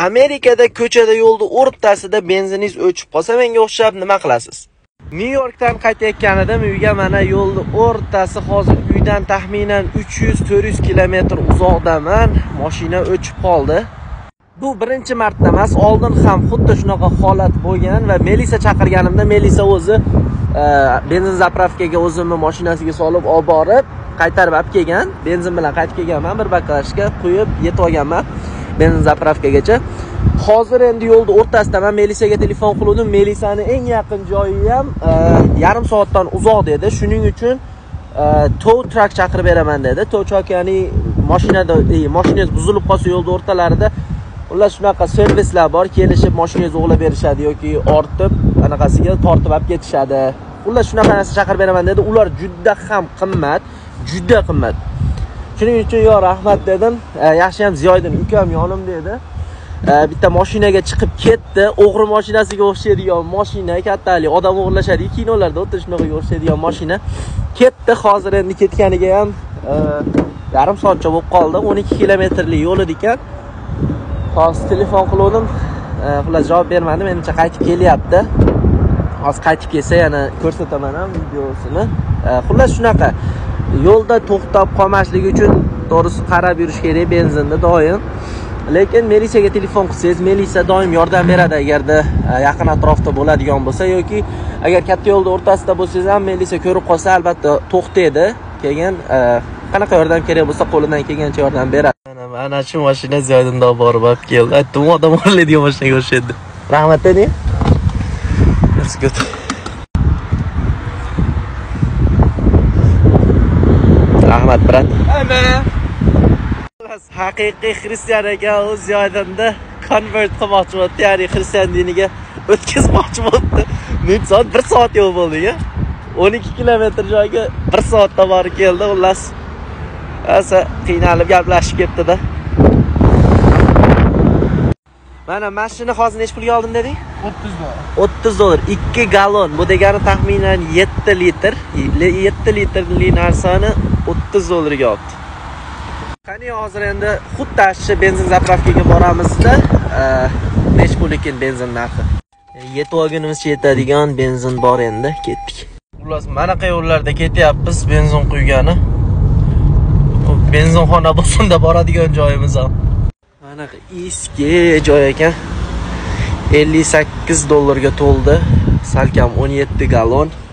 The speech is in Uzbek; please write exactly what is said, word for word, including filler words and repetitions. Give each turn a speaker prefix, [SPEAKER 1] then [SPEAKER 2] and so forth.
[SPEAKER 1] Amerikada ko'chada yo'lda o'rtasida benziningiz o'chib qolsa, menga o'xshab nima qilasiz? Nyu-Yorkdan qaytayotganida uyga mana yo'lda o'rtasi hozir uydan taxminan uch yuz to'rt yuz kilometr uzoqdaman. Mashina o'chib qoldi. Bu birinchi marta emas, oldin ham xuddi shunaqa holat bo'lgan va Melisa chaqirganimda Melisa o'zi e, benzin zapravkaga o'zimni mashinasiga solib olib borib, qaytarib olib kelgan. Benzin bilan qaytib kelganman, bir baklashka quyib yetib olganman benzin zapravkagacha. Hozir endi yo'lda o'rtasidaman. Melisaga telefon qildim. Melisani eng yaqin joyi ham e, yarim soatdan uzoq dedi. Shuning uchun e, tow truck chaqirib beraman dedi. Tow truck ya'ni mashinada, e, mashinangiz buzilib qolsa yo'lda o'rtalarida ular shunaqa servislar bor, kelishib mashinangizni o'g'lab berishadi yoki ortib, anaqasiga tortib olib ketishadi. Ular shunaqa narsa chaqirib beraman dedi. Ular juda ham qimmat, juda qimmat. Shuning uchun yo rahmat dedim. E, yaxshi ham Ziyoydin ukam yonimda edi. E, bitta mashinaga chiqib ketdi. O'g'ri mashinasiga o'xshaydigan mashina, kattalik, odam o'g'irlashadi, kinolarda o'ta shunaqa o'xshaydigan mashina. Ketdi, hozir endi ketganiga ham e, yarim soatcha bo'lib qoldi. o'n ikki kilometrlik yo'l edi ekan. Hozir telefon qildim. E, xullas javob bermadi. Menimcha qaytib kelyapti. Hozir qaytib kelsa yana ko'rsataman ham videosini. E, xullas shunaqa. Yo'lda to'xtab qolmaslik uchun to'g'risi qarab yurish kerak benzinda doim. Lekin Melisaga telefon qilsangiz, Melisa doim yordam beradi agarda yaqin atrofda bo'ladigan bo'lsa yoki agar katta yo'lda o'rtasida bo'lsangiz ham Melisa ko'rib qolsa albatta to'xtaydi. Keyin qanaqa yordam kerak bo'lsa qo'lidan kelgancha yordam beradi. Mana mana shu mashina Ziyoydinda borib olib keldi. Aytdim, odam o'g'irlaydigan mashinaga o'xshaydi. Rahmat edi. Let's go. Rahmat brat. Amen. Haqiqiy xristian ekan, u Ziyoydinda convert qilmoqchi bo'ldi, ya'ni xristian diniga o'tkazmoqchi bo'ldi. Net soat bir soat yo'l bo'ldi-ku. o'n ikki kilometr joyga bir soatda borib keldi. Xullas, asa qiynalib gaplashib ketdi-da. Mana mashina hozir nech pulga oldim deding? o'ttiz dollar. o'ttiz dollar. ikki gallon. Bu degani taxminan yetti litr. yetti litrli narsani o'ttiz dollarga oldi. Qani hozir endi xuddi shu benzin zapravkaga boramizda, nech pul ekan benzin narxi? Yetib olgunimizcha yetadigan benzin bor endi, ketdik. Xullas, mana qay yo'llarda ketyapmiz benzin quygani. Benzinxona bo'lsa boradigan joyimiz ham. Mana eski joy ekan. ellik sakkiz dollarga to'ldi. Salkam o'n yetti gallon.